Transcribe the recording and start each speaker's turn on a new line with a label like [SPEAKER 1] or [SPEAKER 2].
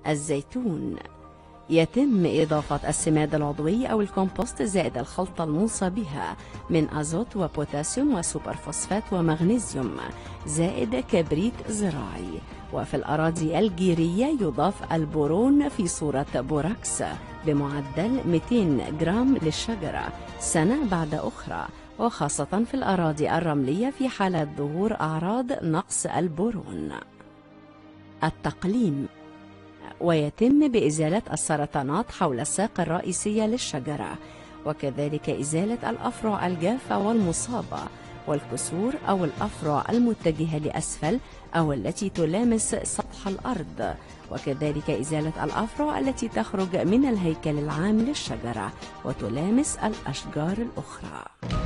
[SPEAKER 1] الزيتون. يتم إضافة السماد العضوي أو الكومبوست زائد الخلطة الموصى بها من أزوت وبوتاسيوم وسوبر فوسفات ومغنيسيوم زائد كبريت زراعي. وفي الأراضي الجيرية يضاف البورون في صورة بوراكس بمعدل 200 جرام للشجرة سنة بعد أخرى، وخاصة في الأراضي الرملية في حالة ظهور أعراض نقص البورون. التقليم. ويتم بإزالة السرطانات حول الساق الرئيسية للشجرة، وكذلك إزالة الأفرع الجافة والمصابة والكسور أو الأفرع المتجهة لأسفل أو التي تلامس سطح الأرض، وكذلك إزالة الأفرع التي تخرج من الهيكل العام للشجرة وتلامس الأشجار الأخرى.